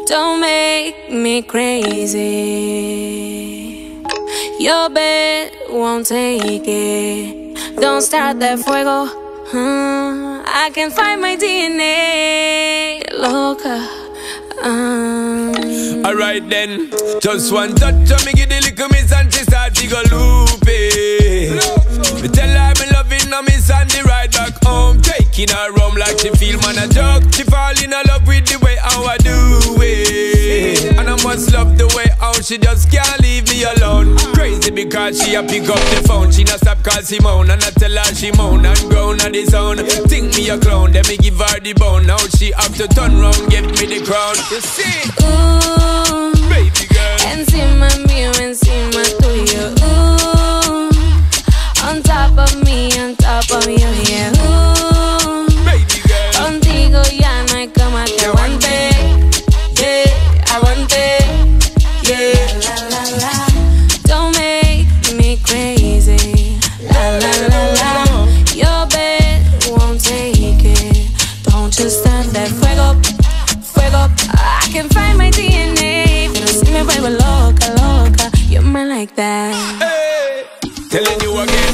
Don't make me crazy. Your bed won't take it. Don't start that fuego. I can find my DNA. Loca. Alright then, just one touch of me, give the little miss and she start to go loopy. Me tell her I'm loving her miss and the ride back home, taking her home like she feel man a joke. She fall in love with the way how I do it, and I must love the way how she just can't leave me alone. Crazy because she a pick up the phone, she not stop call Simone, and I tell her she moan and groan on the sound. Think me a clown, then me give her the bone. Now she have to turn round, give me the crown. You see? Ooh, baby girl. Encima mío, encima tuyo. Ooh, on top of me, on top of you, yeah. Ooh, baby girl. Contigo ya no hay cama, te aguante, yeah, aguante, yeah. La la la. Don't make me crazy. La la la la. Your bed won't take it. Don't just start that fuego. I can find my DNA. Pero si me vuelvo loca, loca. You're mine like that. Hey, telling you again.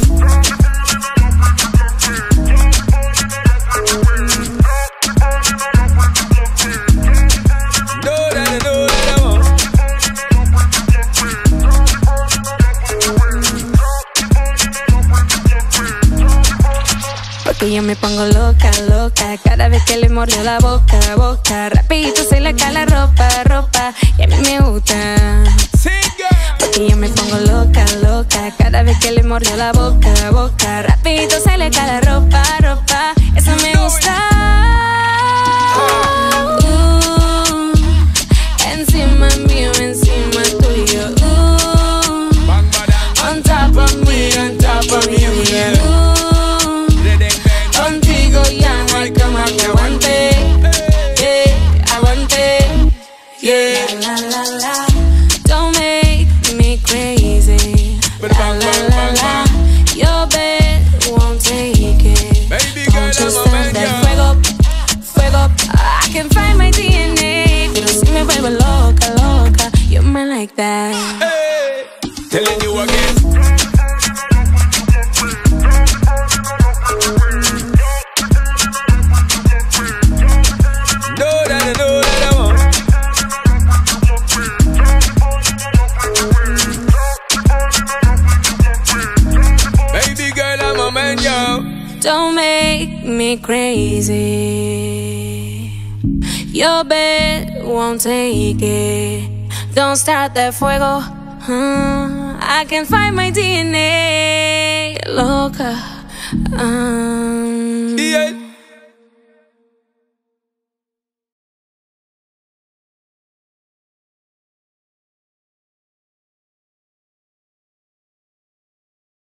Porque yo me pongo loca, loca. Cada vez que le mordió la boca, boca. Rapidito se le cae la ropa, ropa. Y a mí me gusta. Porque yo me pongo loca, loca. Cada vez que le mordió la boca, boca. Rapidito se le cae la ropa, ropa. Eso me gusta. Encima mío, encima tuyo. On top of me, on top of you, yeah. Contigo ya no hay cama, que aguante, yeah, aguante, yeah. La la la. Don't make me crazy. La la la la. Your bed won't take it. Don't just stand that fuego, fuego. I can find my DNA. Pero si me vuelvo loca, loca. You're mine like that. Hey, telling you again. Don't make me crazy. Your bed won't take it. Don't start that fuego. I can find my DNA. Loca. Yeah.